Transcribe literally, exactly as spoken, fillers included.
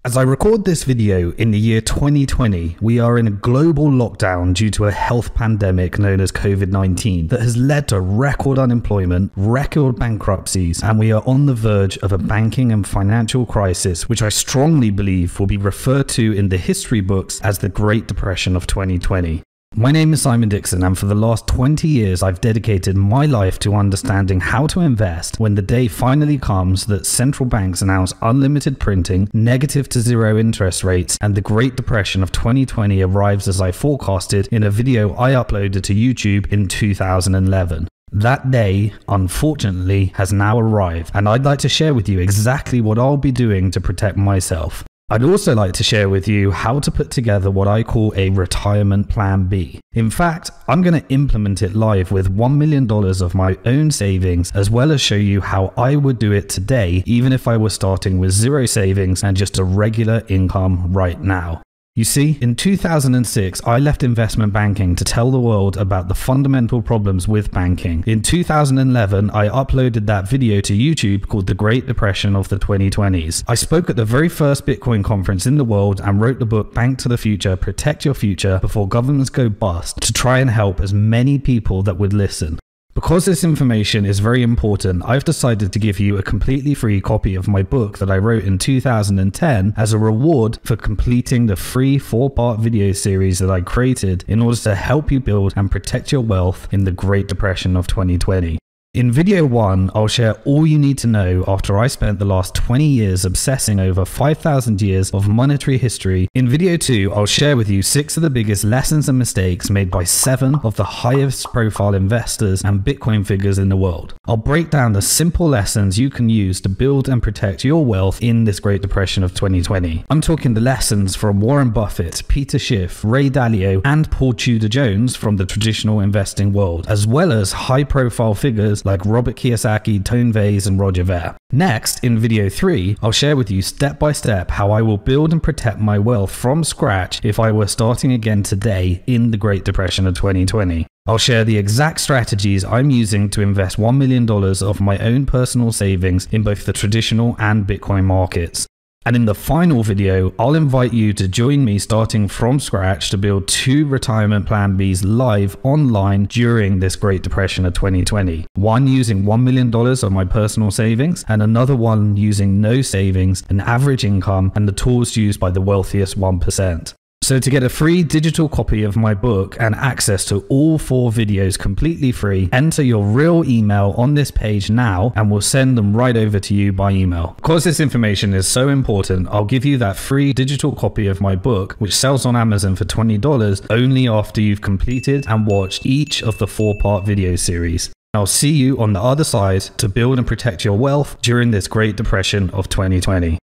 As I record this video in the year twenty twenty, we are in a global lockdown due to a health pandemic known as COVID nineteen that has led to record unemployment, record bankruptcies, and we are on the verge of a banking and financial crisis, which I strongly believe will be referred to in the history books as the Great Depression of twenty twenty. My name is Simon Dixon, and for the last twenty years I've dedicated my life to understanding how to invest when the day finally comes that central banks announce unlimited printing, negative to zero interest rates, and the Great Depression of twenty twenty arrives as I forecasted in a video I uploaded to YouTube in two thousand eleven. That day, unfortunately, has now arrived, and I'd like to share with you exactly what I'll be doing to protect myself. I'd also like to share with you how to put together what I call a retirement plan B. In fact, I'm going to implement it live with one million dollars of my own savings, as well as show you how I would do it today, even if I was starting with zero savings and just a regular income right now. You see, in two thousand six, I left investment banking to tell the world about the fundamental problems with banking. In two thousand eleven, I uploaded that video to YouTube called The Great Depression of the twenty twenties. I spoke at the very first Bitcoin conference in the world and wrote the book Bank to the Future, Protect Your Future Before Governments Go Bust to try and help as many people that would listen. Because this information is very important, I've decided to give you a completely free copy of my book that I wrote in two thousand ten as a reward for completing the free four-part video series that I created in order to help you build and protect your wealth in the Great Depression of twenty twenty. In video one, I'll share all you need to know after I spent the last twenty years obsessing over five thousand years of monetary history. In video two, I'll share with you six of the biggest lessons and mistakes made by seven of the highest profile investors and Bitcoin figures in the world. I'll break down the simple lessons you can use to build and protect your wealth in this Great Depression of twenty twenty. I'm talking the lessons from Warren Buffett, Peter Schiff, Ray Dalio, and Paul Tudor Jones from the traditional investing world, as well as high profile figures like Robert Kiyosaki, Tone Vays, and Roger Ver. Next, in video three, I'll share with you step by step how I will build and protect my wealth from scratch if I were starting again today in the Great Depression of twenty twenty. I'll share the exact strategies I'm using to invest one million dollars of my own personal savings in both the traditional and Bitcoin markets. And in the final video, I'll invite you to join me starting from scratch to build two retirement plan Bs live online during this Great Depression of twenty twenty. One using one million dollars of my personal savings, and another one using no savings, an average income, and the tools used by the wealthiest one percent. So to get a free digital copy of my book and access to all four videos completely free, enter your real email on this page now and we'll send them right over to you by email. Because this information is so important, I'll give you that free digital copy of my book, which sells on Amazon for twenty dollars only after you've completed and watched each of the four-part video series. I'll see you on the other side to build and protect your wealth during this Great Depression of twenty twenty.